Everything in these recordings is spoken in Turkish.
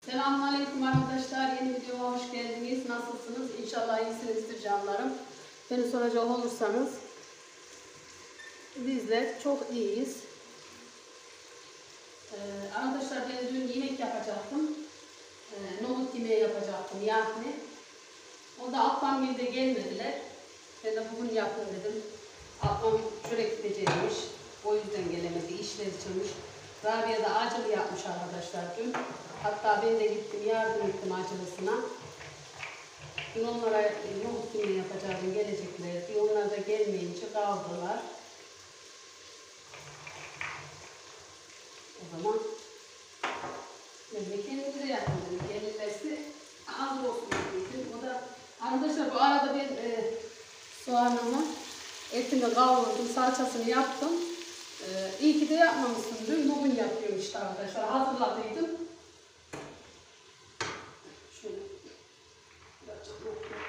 Selamünaleyküm arkadaşlar. Yeni videoma hoş geldiniz. Nasılsınız? İnşallah iyisinizdir canlarım. Beni soracak olursanız bizler çok iyiyiz. Arkadaşlar ben dün yemek yapacaktım. Nohut yemeği yapacaktım yani. Onda ablam bir de gelmediler. Ben de bugün yapayım dedim. Ablam çörek gidecekmiş. O yüzden gelemedi. İşleri çıkmış. Rabia da acılı yapmış arkadaşlar dün. Hatta ben de gittim yardım ettim acılısına. Dün onlara nohut yemeği yapacaktım, geleceklerdi. Onlar da gelmeyince kaldılar. O zaman ben de kendimize yaptım dedim. Gelirlerse az olsun dedim. O da arkadaşlar bu arada ben soğanımı, etimi kavurdum, salçasını yaptım. İyi ki de yapmamışsın. Dün bugün yapıyorum işte arkadaşlar. Hazırladıydım. Şöyle birazcık nohut.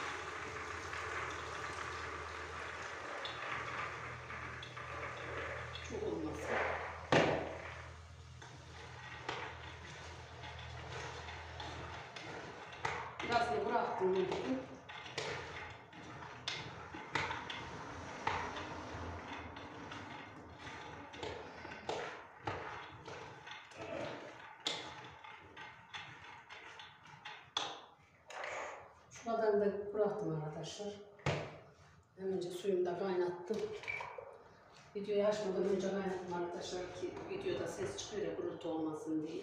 Çok olmasın. Birazını bıraktım dedim. Şu kadarını da bıraktım arkadaşlar. Hemen suyunu da kaynattım. Videoyu açmadan önce kaynattım arkadaşlar ki videoda ses çıkıyor ya gürültü olmasın diye.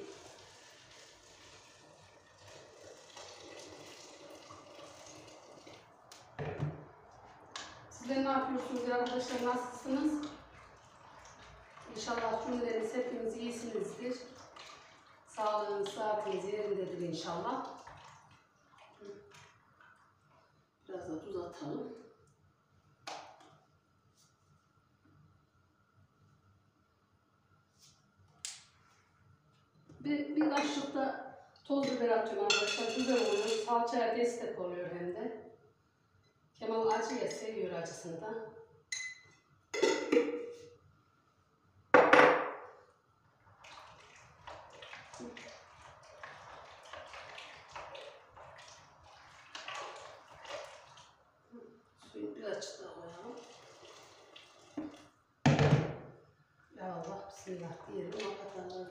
Sizler ne yapıyorsunuz arkadaşlar, nasılsınız? İnşallah cümleleriniz hepiniz iyisinizdir. Sağlığınız, saatiniz yerindedir inşallah. Biraz da tuz atalım. Bir kaşık da toz biber atıyorum arkadaşlar. Güzel oluyor. Salçaya destek oluyor hem de. Kemal acıya seviyor acısını da. Suyu birazcık daha koyalım. Ya Allah, bismillah diyelim. Kapatalım.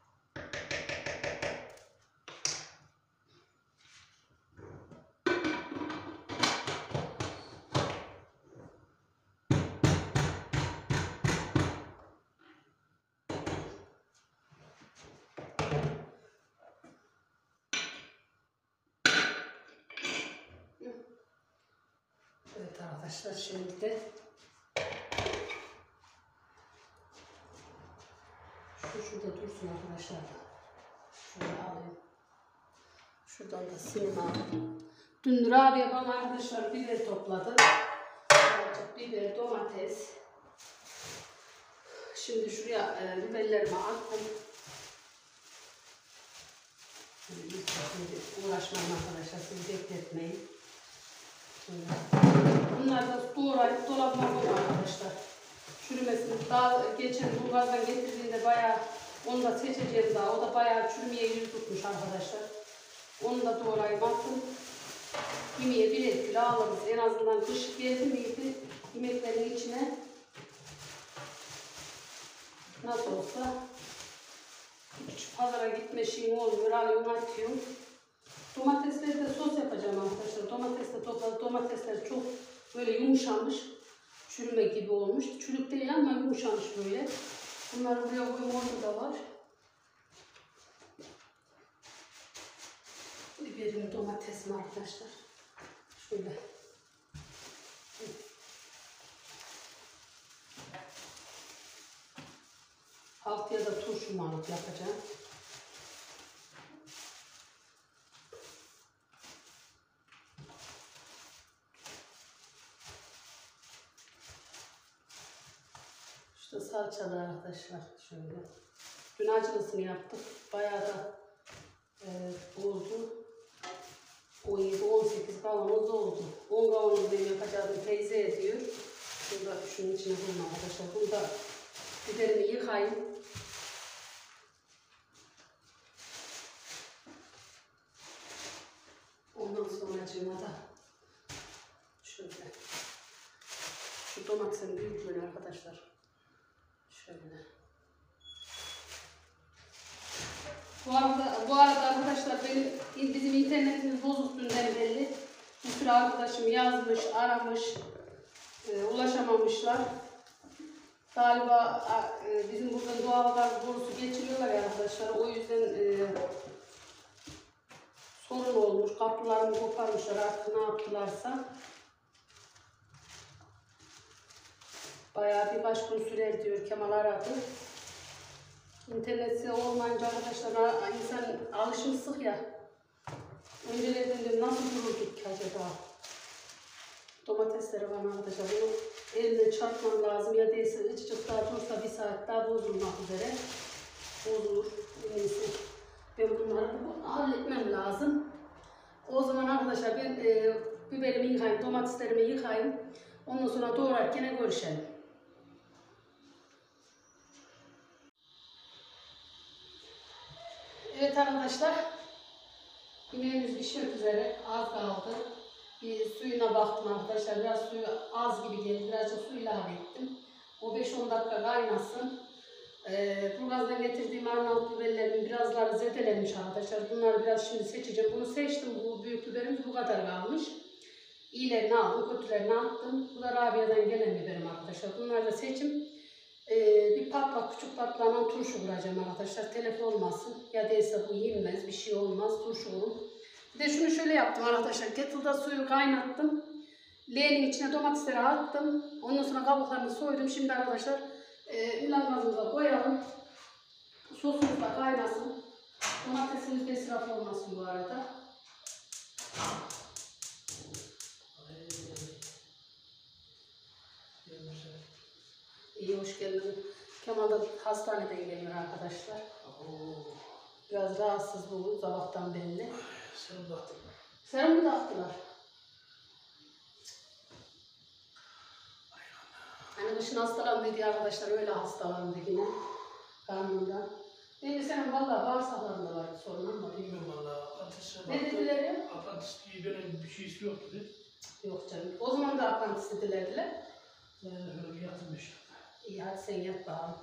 Evet arkadaşlar, şimdi de şurada dursun arkadaşlar. Şöyle alayım. Şuradan da suyunu alayım. Dün Rabia bana arkadaşlar biber topladı. Biber, domates. Şimdi şuraya biberlerimi attım. Şimdi uğraşmayın arkadaşlar, sizi bekletmeyin. Bunlar da doğrayıp dolabıma koyuyorum arkadaşlar. Çürümesin. Daha geçen bulgardan getirdiğinde bayağı onu da seçeceğim daha. O da bayağı çürümeye yüz tutmuş arkadaşlar. Onu da doğrayıp attım. Yemeğe birer kilo alırız. En azından kış geldi miydi yemeklerin içine. Nasıl olsa hiç pazara gitme şeyim olmuyor. Alıyorum, atıyorum. Domatesleri de sos yapacağım arkadaşlar. Domates de topladım. Domatesler çok böyle yumuşamış. Çürüme gibi olmuş. Çürük değil ama yumuşamış böyle. Bunları buraya koyayım, orada da var. Biberim, domatesim arkadaşlar. Şöyle. Haftaya da turşu manat yapacağım. İşte salçalı arkadaşlar şöyle. Dün acılısını yaptık. Bayağı da oldu. 17-18 kavanoz oldu. 10 kavanoz benim yapacağım teyze ediyor. Şurada şunun içine koyayım arkadaşlar. Bunu da biberimi yıkayayım. arkadaşlarıma da. Şöyle. Şu domatesin büyüklüğünü arkadaşlar. Şöyle. Bu arada arkadaşlar bizim internetimiz bozuk dünden belli. Bir sürü arkadaşım yazmış, aramış, ulaşamamışlar. Galiba bizim buradan doğalgaz borusu geçiriyorlar ya arkadaşlar. O yüzden sorun olmuş. Kapılarını koparmışlar artık ne yaptılarsa. Bayağı birkaç gün sürer diyor Kemal aradı. İnterneti olmayınca arkadaşlar insan alışmışsın ya. Öncelerden de nasıl dururduk ki acaba? Domatesleri var arkadaşlar. Bunu elimle çarpmam lazım. Ya değilse ıcıcık daha dursa bir saat daha bozulmak üzere. Bozulur. Neyse. Ben bunları halletmem lazım. O zaman arkadaşlar ben biberimi yıkayayım, domateslerimi yıkayayım. Ondan sonra doğrarken görüşelim. Evet arkadaşlar. Yemeğimiz pişmek üzere. Az kaldı. Bir suyuna baktım arkadaşlar. Biraz suyu az gibi geldi. Birazcık su ilave ettim. O 5-10 dakika kaynasın. Burgaz'dan getirdiğim Arnavut biberlerimin birazları zedelenmiş arkadaşlar. Bunları biraz şimdi seçeceğim. Bunu seçtim. Bu büyük biberimiz bu kadar kalmış. İyilerini aldım, kötülerini attım. Bu da Rabia'dan gelen biberim arkadaşlar. Bunları da seçim. Bir patlak, küçük patlağına turşu vuracağım arkadaşlar. Telef olmasın. Ya değilse bu yenmez, bir şey olmaz. Turşu vurun. Bir de şunu şöyle yaptım arkadaşlar. Kettle'da suyu kaynattım. Leğenin içine domatesleri attım. Ondan sonra kabuklarını soydum. Şimdi arkadaşlar ünlem gazımıza koyalım. Sosumuz da kaynasın. Domatesimiz de israf olmasın bu arada. İyi, hoş geldin. Kemal da hastaneden geliyor arkadaşlar. Biraz rahatsız bu sabahtan belli. Sen mi taktın? Sen mi taktılar? Hani kışın hastalandıydı arkadaşlar, öyle hastalandı yine karnında. Benim senin valla bağırsaklarında vardı sorun ama. Bilmiyorum valla. Apantis Ne dediler ya? Apantis gibi benim bir şeysi yok dedi. Yok canım. O zaman da apantis dedilerdiler. Öyle yatmış. İyi hadi sen yat bakalım.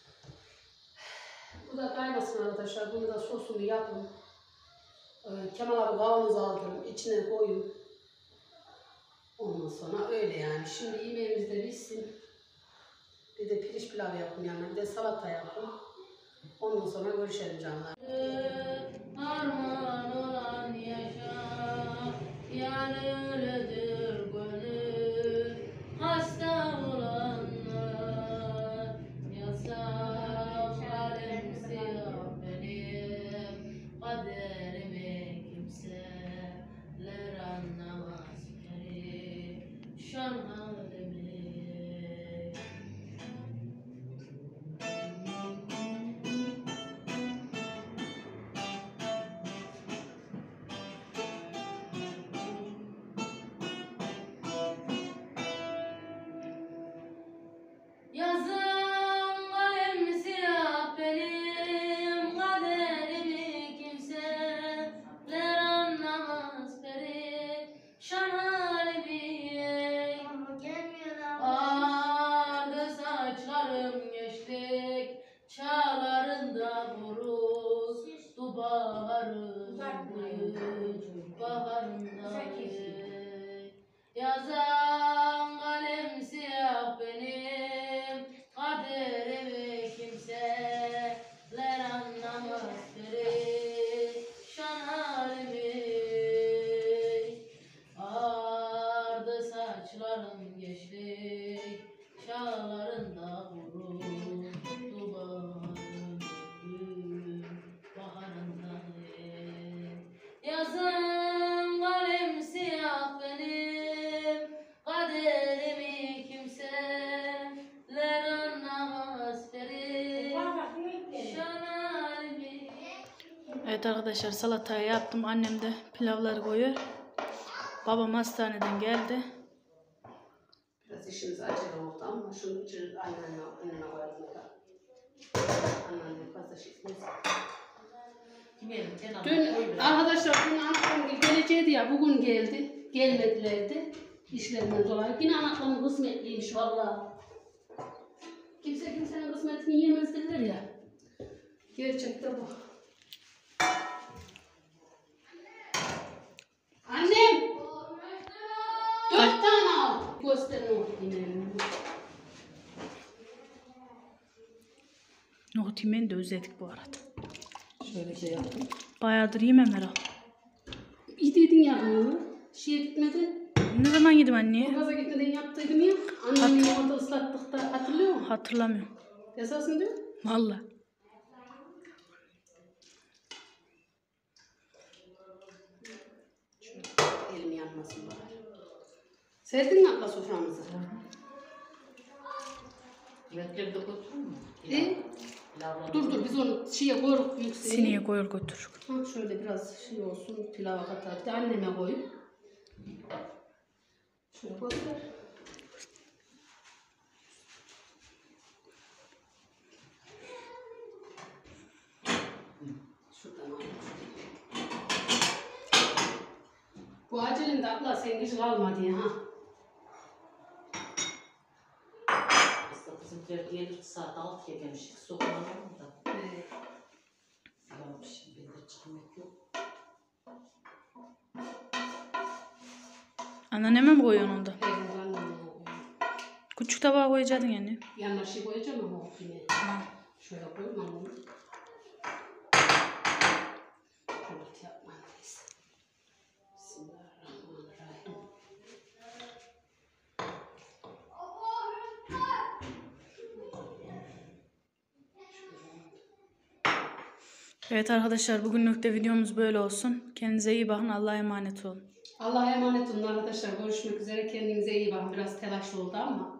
Bu da kaynasın arkadaşlar. Bunu da sosunu yapın. Kemal abi kavanoz aldım. İçine koyun. Ondan sonra öyle yani. Şimdi yemeğimiz de bitsin. Bir de pirinç pilavı yapın yanına. Bir de salata yapın. Ondan sonra görüşelim canlar. Armağan olan yaşa, yani öyledir gönül. Hasta olanlar yasam, kalem siyah benim. Kaderimi kimseler anlamaz beni. Şan halimi. Yazım kalem siyah benim, kaderimi kimseler anlamaz peri. Şan halimi ağardı saçlarım gençlik çağlarında vuruldu baharım baharında yazan kalem siyah benim, kaderimi kimseler anlamaz perişan halimi. Ağardı saçlarım gençlik çağlarında vuruldu baharında yazan kalem siyah benim, kaderimi kimseler anlamaz perişan halimi. Evet arkadaşlar, salatayı yaptım. Annem de pilavları koyuyor. Babam hastaneden geldi. Biraz işimiz acele oldu ama şunu için annene koyalım da. Anneannem fazla şey etmez. Dün arkadaşlar dün Ankara'nın geleceği diye Derya bugün geldi. Gelmedilerdi. İşlerinden dolayı. Yine anaklarının kısmetliymiş vallahi. Kimse kimsenin kısmetini yiyemez derler ya. Gerçekten bu. Annem! 4 tane al. Gösterin o yine. Nohut yemeğini de özledik bu arada. Şöyle şey yaptım. Bayağıdır yemem herhalde. Gideydin ya bunu. Şeye gitmedin. Ne zaman yedim anne? Gaza gitmeden yaptıydım ya. Annemin orada ıslattık da hatırlıyor musun? Hatırlamıyorum. Esasın diyor. Vallahi. Şöyle elim yanmasın bari. Serdin mi abla soframızı? Yemekleri de götürür mü? Dur biz onu şeye koyup yükseğe. Sineye koyur götür. Ha, şöyle biraz şey olsun pilava katar. Bir de anneme koyup. Şöyle göster. Şuradan alayım. Bu acelinde abla sen hiç kalma diye ha. Aslında bizimkiler gelir saat 6'ya gelmiştik. Sokulamadım da. Yalan şimdi ben de çıkmak yok. Anneanneme mi koyuyorsun onda? Evin anneme koyuyorum. Küçük tabağa koyacaktın yani. Yanına şey koyacağım ama o yine. Şöyle koyayım annem. Şöyle yapmalıyız. Bismillahirrahmanirrahim. Evet arkadaşlar bugünlük de videomuz böyle olsun. Kendinize iyi bakın. Allah'a emanet olun. Allah'a emanet olun arkadaşlar. Görüşmek üzere. Kendinize iyi bakın. Biraz telaşlı oldu ama.